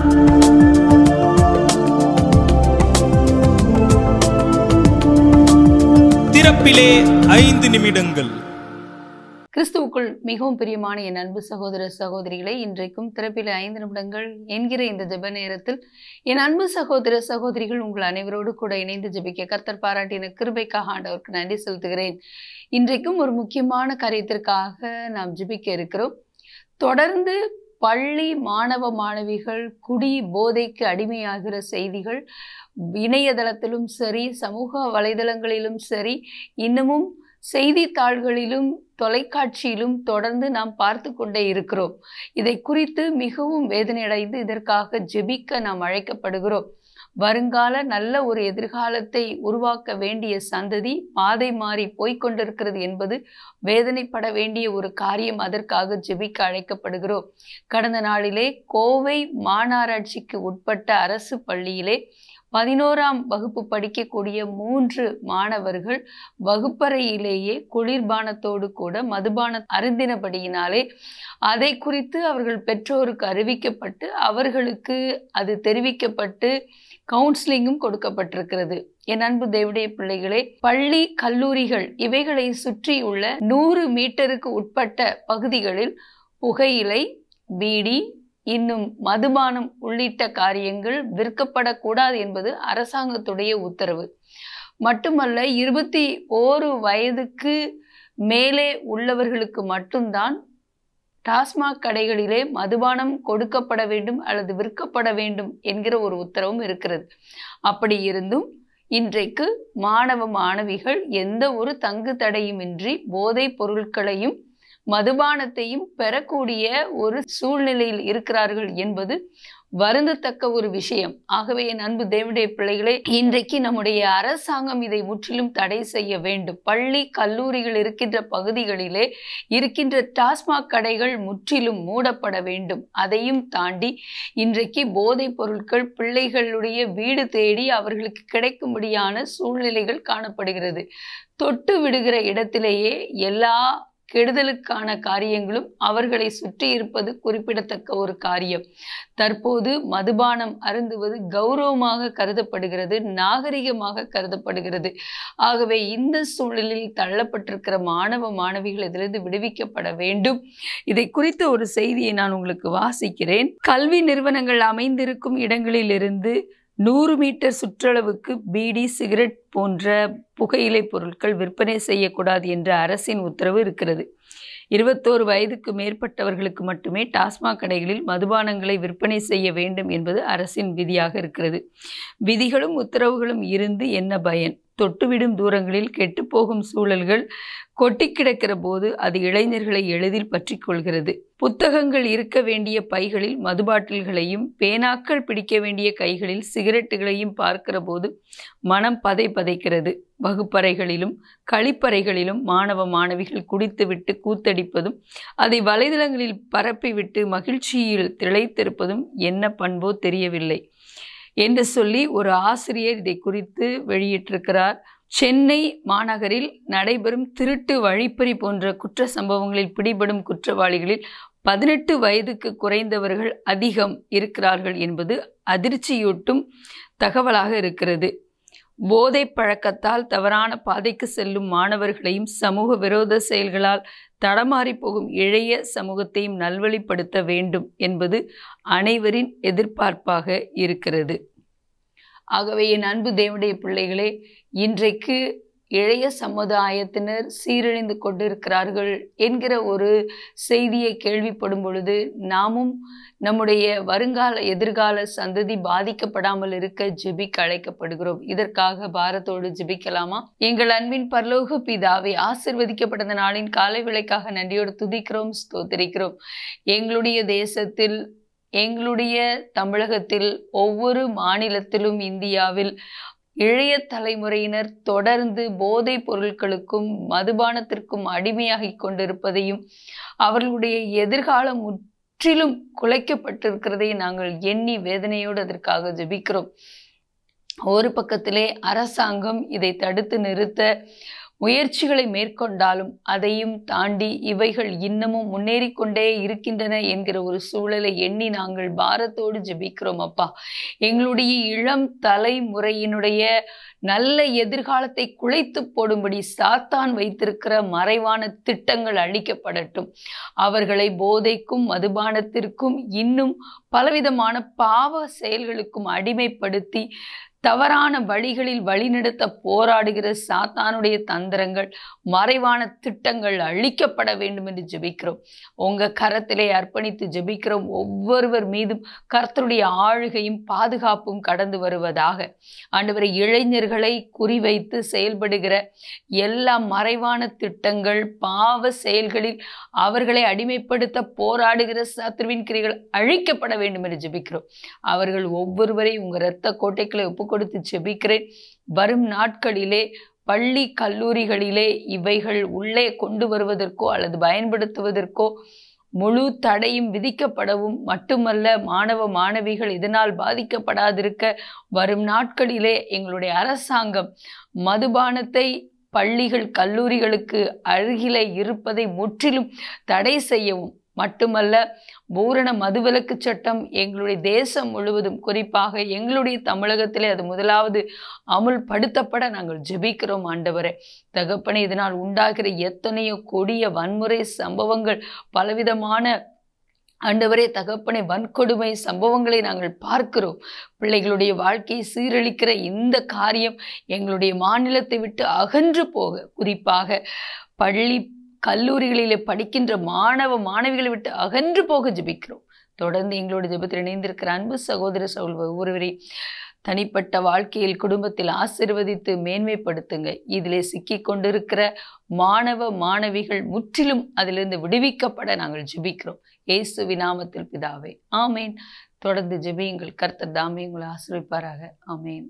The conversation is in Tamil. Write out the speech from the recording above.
திறப்பிலே 5 நிமிடங்கள். கிறிஸ்துவுக்குள் மிகவும் பிரியமான என் அன்பு சகோதர சகோதரிகளை, இன்றைக்கும் திறப்பிலே 5 நிமிடங்கள் என்கிற இந்த ஜெப நேரத்தில் என் அன்பு சகோதர சகோதரிகள் உங்கள் அனைவரோடு கூட இணைந்து ஜெபிக்க கர்த்தர் பாராட்டின கிருபைக்காக ஆண்டவருக்கு நன்றி செலுத்துகிறேன். இன்றைக்கும் ஒரு முக்கியமான காரியத்திற்காக நாம் ஜெபிக்க இருக்கிறோம். தொடர்ந்து பள்ளி மாணவ மாணவிகள் குடி போதைக்கு அடிமையாகிற செய்திகள் இணையதளத்திலும் சரி, சமூக வலைதளங்களிலும் சரி, இன்னமும் செய்தித்தாள்களிலும் தொலைக்காட்சியிலும் தொடர்ந்து நாம் பார்த்து கொண்டே இருக்கிறோம். இதை குறித்து மிகவும் வேதனையடைந்து இதற்காக ஜெபிக்க நாம் அழைக்கப்படுகிறோம். வருங்கால நல்ல ஒரு எதிர்காலத்தை உருவாக்க வேண்டிய சந்ததி பாதை மாறி போய்கொண்டிருக்கிறது என்பது வேதனைப்பட வேண்டிய ஒரு காரியம். அதற்காக ஜெபிக்க அழைக்கப்படுகிறோம். கடந்த நாளிலே கோவை மாநகராட்சிக்கு உட்பட்ட அரசு பள்ளியிலே 11ஆம் வகுப்பு படிக்கக்கூடிய 3 மாணவர்கள் வகுப்பறையிலேயே குளிர்பானத்தோடு கூட மதுபான அருந்தினபடியினாலே அதை குறித்து அவர்கள் பெற்றோருக்கு அறிவிக்கப்பட்டு அவர்களுக்கு அது தெரிவிக்கப்பட்டு கவுன்சிலிங்கும் கொடுக்கப்பட்டிருக்கிறது. என் அன்பு தேவனுடைய பிள்ளைகளே, பள்ளி கல்லூரிகள் இவைகளை சுற்றியுள்ள 100 மீட்டருக்கு உட்பட்ட பகுதிகளில் புகையிலை, பீடி, இன்னும் மதுபானம் உள்ளிட்ட காரியங்கள் விற்கப்படக்கூடாது என்பது அரசாங்கத்துடைய உத்தரவு. மட்டுமல்ல, 21 வயதுக்கு மேலே உள்ளவர்களுக்கு மட்டும்தான் டாஸ்மாக் கடைகளிலே மதுபானம் கொடுக்கப்பட வேண்டும் அல்லது விற்கப்பட வேண்டும் என்கிற ஒரு உத்தரவும் இருக்கிறது. அப்படி இருந்தும் இன்றைக்கு மாணவ மாணவிகள் எந்த ஒரு தங்கு தடையுமின்றி போதைப் பொருட்களையும் மதுபானத்தையும் பெறக்கூடிய ஒரு சூழ்நிலையில் இருக்கிறார்கள் என்பது வருந்தத்தக்க ஒரு விஷயம். ஆகவே என் அன்பு தேவனுடைய பிள்ளைகளே, இன்றைக்கு நம்முடைய அரசாங்கம் இதை முற்றிலும் தடை செய்ய வேண்டும். பள்ளி கல்லூரிகள் இருக்கின்ற பகுதிகளிலே இருக்கின்ற டாஸ்மாக் கடைகள் முற்றிலும் மூடப்பட வேண்டும். அதையும் தாண்டி இன்றைக்கு போதைப் பொருட்கள் பிள்ளைகளுடைய வீடு தேடி அவர்களுக்கு கிடைக்கும்படியான சூழ்நிலைகள் காணப்படுகிறது. தொட்டு விடுகிற இடத்திலேயே எல்லா கெடுதலுக்கான காரியங்களும் அவர்களை சுற்றி இருப்பது குறிப்பிடத்தக்க ஒரு காரியம். தற்போது மதுபானம் அருந்துவது கௌரவமாக கருதப்படுகிறது, நாகரிகமாக கருதப்படுகிறது. ஆகவே இந்த சூழலில் தள்ளப்பட்டிருக்கிற மாணவ மாணவிகள் இதிலிருந்து விடுவிக்கப்பட வேண்டும். இதை குறித்த ஒரு செய்தியை நான் உங்களுக்கு வாசிக்கிறேன். கல்வி நிறுவனங்கள் அமைந்திருக்கும் இடங்களிலிருந்து 100 மீட்டர் சுற்றளவுக்கு பீடி, சிகரெட் போன்ற புகையிலை பொருட்கள் விற்பனை செய்யக்கூடாது என்ற அரசின் உத்தரவு இருக்கிறது. 21 வயதுக்கு மேற்பட்டவர்களுக்கு மட்டுமே டாஸ்மாக் கடைகளில் மதுபானங்களை விற்பனை செய்ய வேண்டும் என்பது அரசின் விதியாக இருக்கிறது. விதிகளும் உத்தரவுகளும் இருந்து என்ன பயன்? தொட்டுவிடும் தூரங்களில் கெட்டுப்போகும் சூழல்கள் கொட்டி கிடக்கிற போது அது இளைஞர்களை எளிதில் பற்றி கொள்கிறது. புத்தகங்கள் இருக்க வேண்டிய பைகளில் மதுபாட்டில்களையும் பேனாக்கள் பிடிக்க வேண்டிய கைகளில் சிகரெட்டுகளையும் பார்க்கிற போது மனம் பதைக்கிறது. வகுப்பறைகளிலும் கழிப்பறைகளிலும் மாணவ மாணவிகள் குடித்துவிட்டு கூத்தடிப்பதும் அதை வலைதளங்களில் பரப்பிவிட்டு மகிழ்ச்சியில் திளைத்திருப்பதும் என்ன பண்போ தெரியவில்லை என்று சொல்லி ஒரு ஆசிரியர் இதை குறித்து வெளியிட்டிருக்கிறார். சென்னை மாநகரில் நடைபெறும் திருட்டு, வழிப்பறி போன்ற குற்ற சம்பவங்களில் பிடிபடும் குற்றவாளிகளில் 18 வயதுக்கு குறைந்தவர்கள் அதிகம் இருக்கிறார்கள் என்பது அதிர்ச்சியூட்டும் தகவலாக இருக்கிறது. போதை பழக்கத்தால் தவறான பாதைக்கு செல்லும் மாணவர்களையும் சமூக விரோத செயல்களால் தடமாறி போகும் இளைய சமூகத்தையும் நல்வழிப்படுத்த வேண்டும் என்பது அனைவரின் எதிர்பார்ப்பாக இருக்கிறது. ஆகவே என் அன்பு தேவனுடைய பிள்ளைகளே, இன்றைக்கு இளைய சமுதாயத்தினர் சீரழிந்து கொண்டிருக்கிறார்கள் என்கிற ஒரு செய்தியை கேள்விப்படும் பொழுது நாமும் நம்முடைய வருங்கால எதிர்கால சந்ததி பாதிக்கப்படாமல் இருக்க ஜெபிக்க அழைக்கப்படுகிறோம். இதற்காக பாரத்தோடு ஜெபிக்கலாமா? எங்கள் அன்பின் பரலோக பிதாவே, ஆசீர்வதிக்கப்பட்ட நாளின் காலை வேளைக்காக நன்றியோடு துதிக்கிறோம், ஸ்தோத்திரிக்கிறோம். எங்களுடைய தேசத்தில், எங்களுடைய தமிழகத்தில், ஒவ்வொரு மாநிலத்திலும், இந்தியாவில் இளைய தலைமுறையினர் தொடர்ந்து போதைப் பொருட்களுக்கும் மதுபானத்திற்கும் அடிமையாகி கொண்டிருப்பதையும் அவர்களுடைய எதிர்காலம் முற்றிலும் குலைக்கப்பட்டிருக்கிறதை நாங்கள் எண்ணி வேதனையோடு அதற்காக ஜெபிக்கிறோம். ஒரு பக்கத்திலே அரசாங்கம் இதை தடுத்து நிறுத்த முயற்சிகளை மேற்கொண்டாலும் அதையும் தாண்டி இவைகள் இன்னமும் முன்னேறி கொண்டே இருக்கின்றன என்கிற ஒரு சூழலை எண்ணி நாங்கள் பாரத்தோடு ஜெபிக்கிறோம் அப்பா. எங்களுடைய இளம் தலைமுறையினுடைய நல்ல எதிர்காலத்தை குலைத்து போடும்படி சாத்தான் வைத்திருக்கிற மறைவான திட்டங்கள் அழிக்கப்படட்டும். அவர்களை போதைக்கும் மதுபானத்திற்கும் இன்னும் பலவிதமான பாவ செயல்களுக்கும் அடிமைப்படுத்தி தவறான வழிகளில் வழிநடத்த போராடுகிற சாத்தானுடைய தந்திரங்கள், மறைவான திட்டங்கள் அழிக்கப்பட வேண்டும் என்று ஜெபிக்கிறோம். உங்க கரத்திலே அர்ப்பணித்து ஜெபிக்கிறோம். ஒவ்வொருவர் மீதும் கர்த்தருடைய ஆளுகையும் பாதுகாப்பும் கடந்து வருவதாக. ஆண்டவரை, இளைஞர்களை குறிவைத்து செயல்படுகிற எல்லா மறைவான திட்டங்கள், பாவ செயல்களில் அவர்களை அடிமைப்படுத்த போராடுகிற சத்துருவின் கிரிகள் அழிக்கப்பட வேண்டும் என்று ஜெபிக்கிறோம். அவர்கள் ஒவ்வொருவரை உங்க இரத்த கோட்டைகளை ஒப்பு கொடுத்து ஜெபிக்கிறேன். வரும் நாட்களிலே பள்ளி கல்லூரிகளிலே இவைகள் உள்ளே கொண்டு வருவதற்கோ அல்லது பயன்படுத்துவதற்கோ முழு தடையும் விதிக்கப்படவும் மட்டுமல்ல, மாணவ மாணவிகள் இதனால் பாதிக்கப்படாதிருக்க வரும் நாட்களிலே எங்களுடைய அரசாங்கம் மதுபானத்தை பள்ளிகள் கல்லூரிகளுக்கு அருகிலே இருப்பதை முற்றிலும் தடை செய்யவும் மட்டுமல்ல, பூரண மதுவிலக்கு சட்டம் எங்களுடைய தேசம் முழுவதும், குறிப்பாக எங்களுடைய தமிழகத்திலே அது முதலாவது அமுல்படுத்தப்பட நாங்கள் ஜெபிக்கிறோம். ஆண்டவரே தகப்பனே, இதனால் உண்டாகிற எத்தனையோ கொடிய வன்முறை சம்பவங்கள், பலவிதமான ஆண்டவரே தகப்பனே வன்கொடுமை சம்பவங்களை நாங்கள் பார்க்கிறோம். பிள்ளைகளுடைய வாழ்க்கையை சீரழிக்கிற இந்த காரியம் எங்களுடைய மாநிலத்தை விட்டு அகன்று போக, குறிப்பாக பள்ளி கல்லூரிகளிலே படிக்கின்ற மாணவ மாணவிகளை விட்டு அகன்று போக ஜெபிக்கிறோம். தொடர்ந்து எங்களோட ஜெபத்தில் இணைந்திருக்கிற அன்பு சகோதர சகோதரி ஒவ்வொருவரை தனிப்பட்ட வாழ்க்கையில், குடும்பத்தில் ஆசீர்வதித்து மேன்மைப்படுத்துங்க. இதிலே சிக்கி கொண்டிருக்கிற மாணவ மாணவிகள் முற்றிலும் அதிலிருந்து விடுவிக்கப்பட நாங்கள் ஜெபிக்கிறோம். இயேசுவின் நாமத்தில் பிதாவே, ஆமேன். தொடர்ந்து ஜெபியுங்கள். கர்த்தர் தாமே உங்களை ஆசீர்வதிப்பாராக. ஆமேன்.